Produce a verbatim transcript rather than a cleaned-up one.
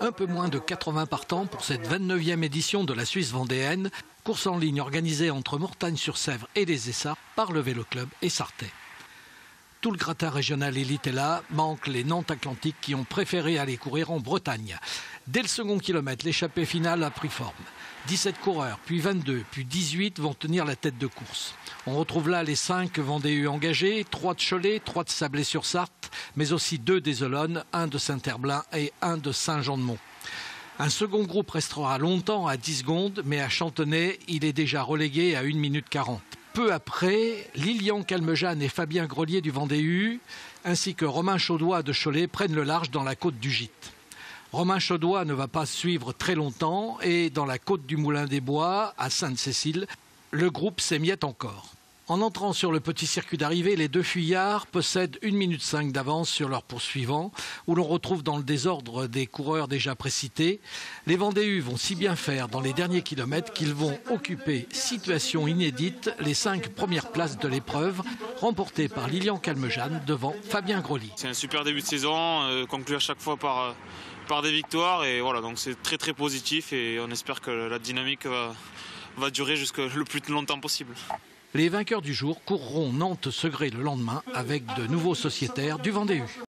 Un peu moins de quatre-vingts partants pour cette vingt-neuvième édition de la Suisse vendéenne, course en ligne organisée entre Mortagne-sur-Sèvre et les Essarts par le Vélo Club Essartais. Tout le gratin régional élite est là, manquent les Nantes Atlantiques qui ont préféré aller courir en Bretagne. Dès le second kilomètre, l'échappée finale a pris forme. dix-sept coureurs, puis vingt-deux, puis dix-huit vont tenir la tête de course. On retrouve là les cinq Vendée engagés, trois de Cholet, trois de Sablé-sur-Sarthe, mais aussi deux des Olonnes, un de Saint-Herblain et un de Saint-Jean-de-Mont. Un second groupe restera longtemps à dix secondes, mais à Chantenay, il est déjà relégué à une minute quarante. Peu après, Lilian Calmejane et Fabien Grelier du Vendée U, ainsi que Romain Chaudois de Cholet, prennent le large dans la côte du Gite. Romain Chaudois ne va pas suivre très longtemps et dans la côte du Moulin des Bois, à Sainte-Cécile, le groupe s'émiette encore. En entrant sur le petit circuit d'arrivée, les deux fuyards possèdent une minute cinq d'avance sur leurs poursuivants, où l'on retrouve dans le désordre des coureurs déjà précités. Les Vendée vont si bien faire dans les derniers kilomètres qu'ils vont occuper, situation inédite, les cinq premières places de l'épreuve, remportées par Lilian Calmejane devant Fabien Grelier. C'est un super début de saison, euh, conclu à chaque fois par, euh, par des victoires, et voilà, donc c'est très très positif et on espère que la dynamique va, va durer jusqu'à le plus longtemps possible. Les vainqueurs du jour courront Nantes-Segré le lendemain avec de nouveaux sociétaires du Vendée U.